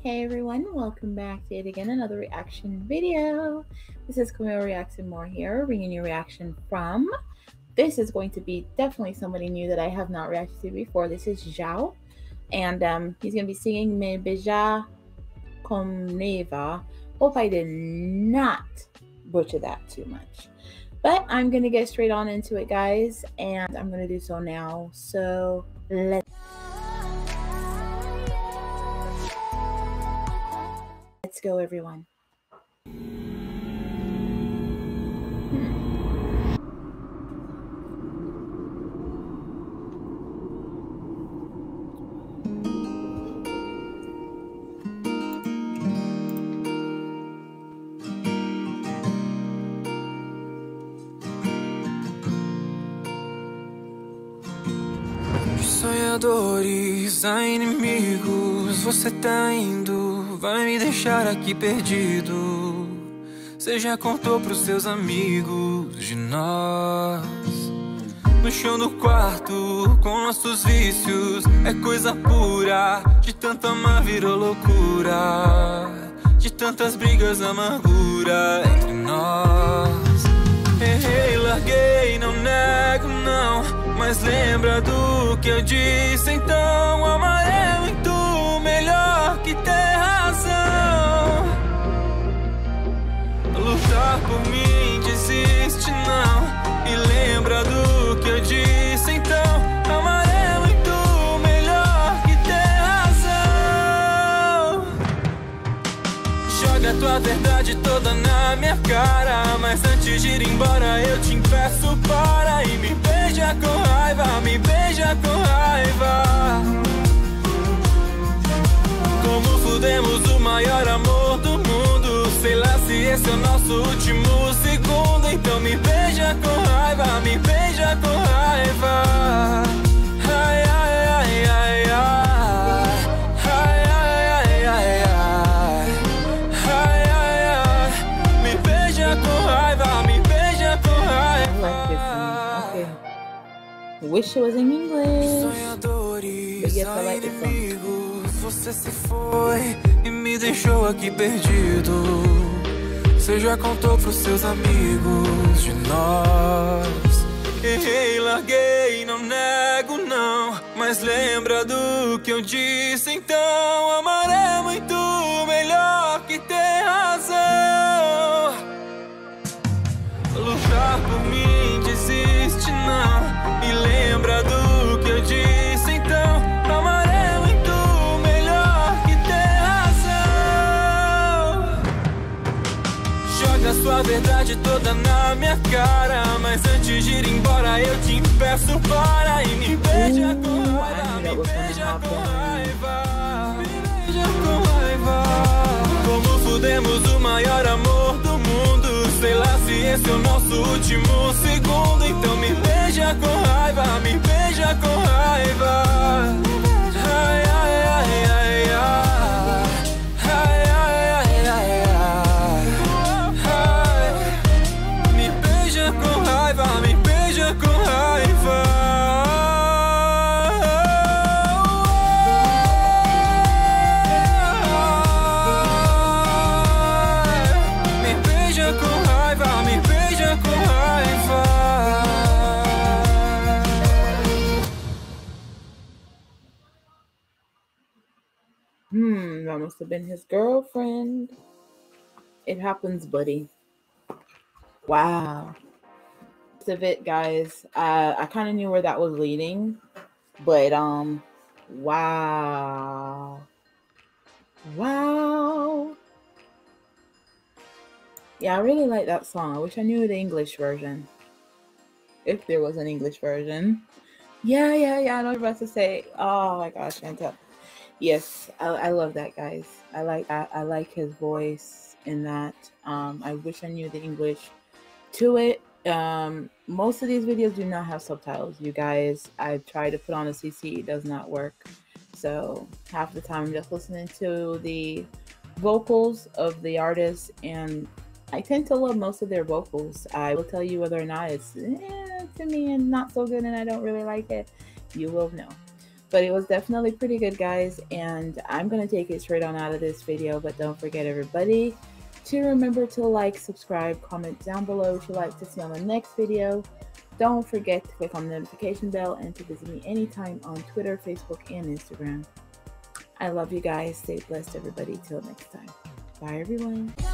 Hey everyone, welcome back to it again, another reaction video. This is Camille Reacts and More here, bringing you reaction from, this is going to be definitely somebody new that I have not reacted to before. This is Zhao, and he's going to be singing Me Beija con raiva. Hope I did not butcher that too much. But I'm going to get straight on into it, guys, and I'm going to do so now. So let's go, everyone. Sonhadores a inimigos, você tá indo, vai me deixar aqui perdido. Você já contou pros seus amigos de nós. No chão do quarto, com nossos vícios, é coisa pura. De tanto amar virou loucura, de tantas brigas, amargura entre nós. Errei, larguei, não nego, não, mas lembra do que eu disse, então amar é muito melhor que ter razão. Lutar por mim, desiste não, e lembra do que eu disse, então amar é muito melhor que ter razão. Joga tua verdade toda na minha cara, mas antes de ir embora eu te impeço para e me beija com raiva, me beija com raiva. Como fudemos o maior amor do mundo, sei lá se esse é o nosso último segundo, então me beija com raiva, me beija com raiva. Ai, ai, ai, ai, ai. Wish it was in English. Sonhadores, inimigos, você se foi e me deixou aqui perdido. Você já contou pros seus amigos de nós. Errei, larguei, não nego não, mas lembra do que eu disse, então amar é muito melhor que ter razão. Lutar por mim, desiste não, e lembra do que eu disse, então amar é muito melhor que ter razão. Joga sua verdade toda na minha cara, mas antes de ir embora eu te impeço para e me beija com raiva, me beija com raiva, me beija com raiva. Como fudemos o maior amor do mundo, sei lá se esse é o nosso último segundo, então me beija com raiva, me beija com raiva. Ai, ai, ai, ai, ai. Ai, ai, ai, ai, ai. Me beija com raiva, me beija com raiva. That must have been his girlfriend. It happens, buddy. Wow. Most of it, guys. I kind of knew where that was leading, but wow. Yeah, I really like that song. I wish I knew the English version, if there was an English version. Yeah. I know what I was about to say. Oh my gosh, Shanta. Yes, I love that, guys. I like that. I like his voice in that. I wish I knew the English to it. Most of these videos do not have subtitles, you guys. I've tried to put on a CC, it does not work. So half the time I'm just listening to the vocals of the artist, and I tend to love most of their vocals. I will tell you whether or not it's to me and not so good and I don't really like it. You will know. But it was definitely pretty good, guys, and I'm gonna take it straight on out of this video. But don't forget, everybody, to remember to like, subscribe, comment down below what you'd like to see on the next video. Don't forget to click on the notification bell and to visit me anytime on Twitter, Facebook, and Instagram. I love you guys. Stay blessed, everybody. Till next time. Bye, everyone.